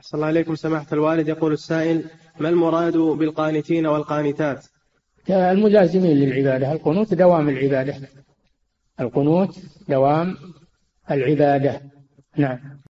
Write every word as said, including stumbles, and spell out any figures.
أحسن الله عليكم سماحة الوالد. يقول السائل: ما المراد بالقانتين والقانتات؟ الملازمين للعبادة. القنوت دوام العبادة. القنوت دوام العبادة. نعم.